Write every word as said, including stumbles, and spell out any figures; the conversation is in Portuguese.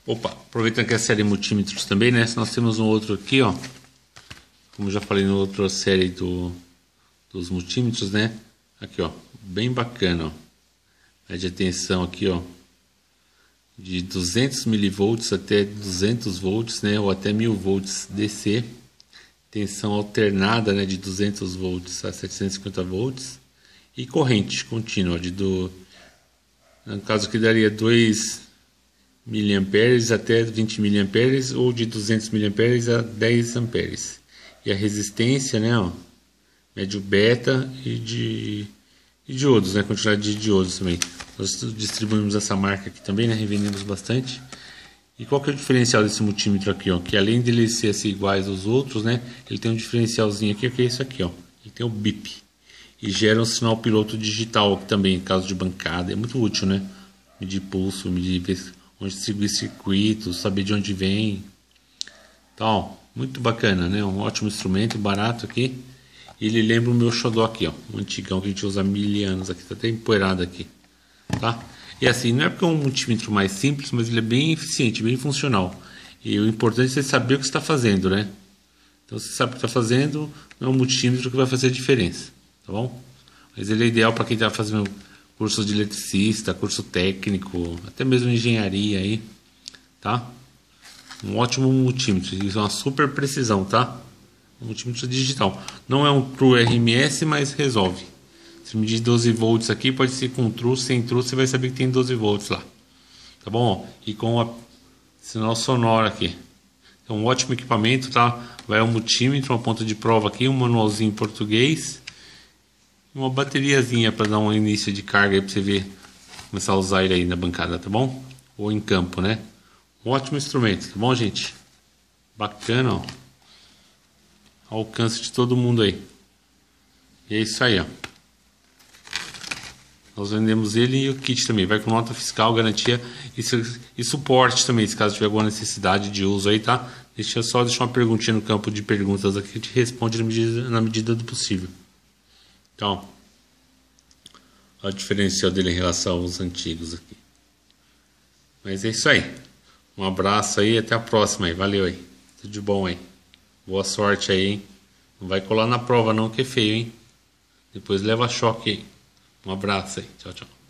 Opa, aproveitando que é a série multímetros também, né? Nós temos um outro aqui, ó. Como eu já falei no outra série do, dos multímetros, né? Aqui, ó, bem bacana, ó. Média tensão aqui, ó, de duzentos milivolts até duzentos volts, né? Ou até mil volts D C. Tensão alternada, né? De duzentos volts a setecentos e cinquenta volts. E corrente contínua, de do, no caso que daria dois miliamperes até vinte miliamperes, ou de duzentos miliamperes a dez amperes. E a resistência, né, ó, médio beta e de e diodos, né, quantidade de diodos também. Nós distribuímos essa marca aqui também, né, revendemos bastante. E qual que é o diferencial desse multímetro aqui, ó, que além de ele ser assim, iguais aos outros, né, ele tem um diferencialzinho aqui, que é isso aqui, ó. Ele tem o bip e gera um sinal piloto digital aqui também, em caso de bancada. É muito útil, né? Medir pulso, medir onde distribuir circuitos, saber de onde vem. Então, muito bacana, né? Um ótimo instrumento, barato aqui. Ele lembra o meu xodó aqui, ó, um antigão que a gente usa há mil anos aqui, tá até empoeirado aqui, tá? E assim, não é porque é um multímetro mais simples, mas ele é bem eficiente, bem funcional. E o importante é você saber o que você está fazendo, né? Então, você sabe o que está fazendo, não é um multímetro que vai fazer a diferença, tá bom? Mas ele é ideal para quem está fazendo curso de eletricista, curso técnico, até mesmo engenharia aí, tá? Um ótimo multímetro, isso é uma super precisão, tá? Um multímetro digital. Não é um True R M S, mas resolve. Se medir doze volts aqui, pode ser com True, sem True, você vai saber que tem doze volts lá. Tá bom? E com a sinal sonoro aqui. Então, um ótimo equipamento, tá? Vai um multímetro, uma ponta de prova aqui, um manualzinho em português. Uma bateriazinha para dar um início de carga aí para você ver, começar a usar ele aí na bancada, tá bom? Ou em campo, né? Um ótimo instrumento, tá bom, gente? Bacana, ó. Alcance de todo mundo aí. E é isso aí, ó. Nós vendemos ele e o kit também. Vai com nota fiscal, garantia e, e suporte também, se caso tiver alguma necessidade de uso aí, tá? Deixa eu só deixar uma perguntinha no campo de perguntas aqui, que a gente responde na medida, na medida do possível. Então, olha o diferencial dele em relação aos antigos aqui. Mas é isso aí. Um abraço aí e até a próxima aí. Valeu aí. Tudo de bom aí. Boa sorte aí, hein? Não vai colar na prova não, que é feio, hein? Depois leva choque aí. Um abraço aí. Tchau, tchau.